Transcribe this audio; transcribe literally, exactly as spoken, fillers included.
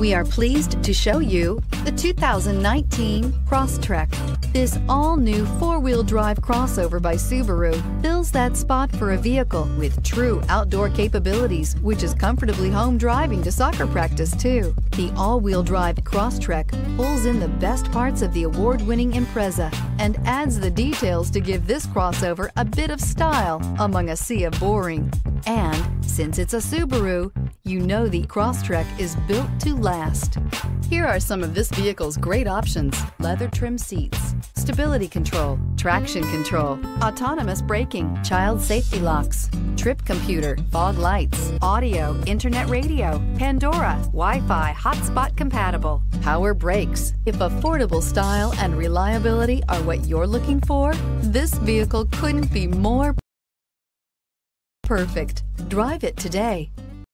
We are pleased to show you the two thousand nineteen Crosstrek. This all-new four-wheel drive crossover by Subaru fills that spot for a vehicle with true outdoor capabilities, which is comfortably home driving to soccer practice too. The all-wheel drive Crosstrek pulls in the best parts of the award-winning Impreza and adds the details to give this crossover a bit of style among a sea of boring. And since it's a Subaru, you know the Crosstrek is built to last. Here are some of this vehicle's great options: leather trim seats, stability control, traction control, autonomous braking, child safety locks, trip computer, fog lights, audio, internet radio, Pandora, Wi-Fi, hotspot compatible, power brakes. If affordable style and reliability are what you're looking for, this vehicle couldn't be more perfect. Drive it today.